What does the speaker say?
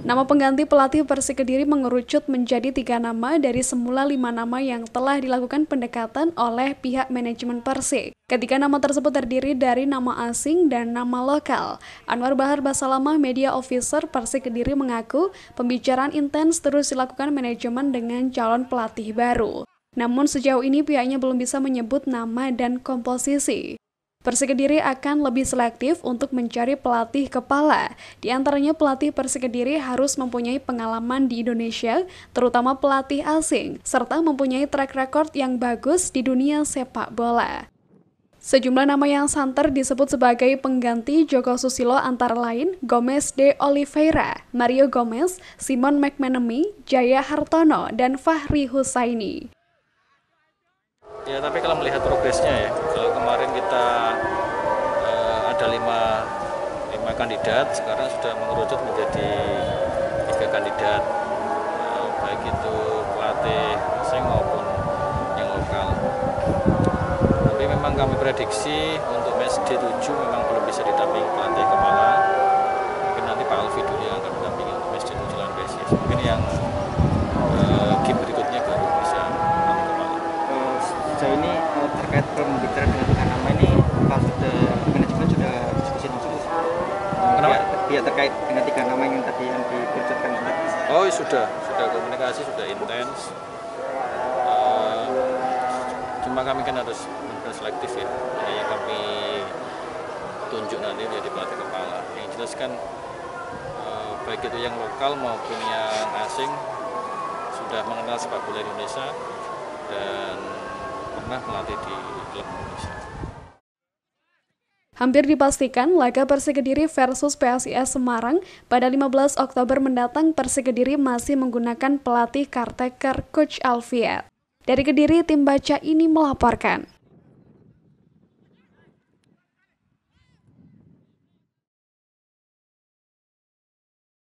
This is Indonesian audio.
Nama pengganti pelatih Persik Kediri mengerucut menjadi 3 nama dari semula 5 nama yang telah dilakukan pendekatan oleh pihak manajemen Persik. Ketiga nama tersebut terdiri dari nama asing dan nama lokal. Anwar Bahar Basalamah, Media Officer Persik Kediri, mengaku pembicaraan intens terus dilakukan manajemen dengan calon pelatih baru. Namun sejauh ini pihaknya belum bisa menyebut nama dan komposisi. Persik Kediri akan lebih selektif untuk mencari pelatih kepala. Di antaranya pelatih Persik Kediri harus mempunyai pengalaman di Indonesia, terutama pelatih asing, serta mempunyai track record yang bagus di dunia sepak bola. Sejumlah nama yang santer disebut sebagai pengganti Joko Susilo antara lain Gomes de Oliveira, Mario Gomez, Simon McManamy, Jaya Hartono, dan Fahri Husaini. Ya, tapi kalau melihat progresnya ya, kalau kemarin kita ada lima kandidat, sekarang sudah mengerucut menjadi 3 kandidat, baik itu pelatih asing maupun yang lokal. Tapi memang kami prediksi untuk match D7 memang belum bisa didampingi pelatih kepala. Mungkin nanti Pak Alfi dulu yang akan mendampingi untuk match D7 lawan PSIS. Mungkin yang game berikutnya baru bisa pelatih kepala. Sejauh ini terkait pembicaraan dengan 3 nama ini, Pak manajemen sudah diskusi langsung. Kenapa? Pihak terkait dengan 3 nama yang tadi yang dikerucutkan. Oh, sudah komunikasi, sudah intens. Cuma kami kan harus benar-benar selektif ya, yang kami tunjuk nanti menjadi pelatih kepala. Yang jelas kan baik itu yang lokal maupun yang asing sudah mengenal sepak bola Indonesia dan pernah melatih di klub Indonesia. Hampir dipastikan laga Persik Kediri versus PSIS Semarang pada 15 Oktober mendatang. Persik Kediri masih menggunakan pelatih caretaker Coach Alfiat. Dari Kediri, tim Baca ini melaporkan.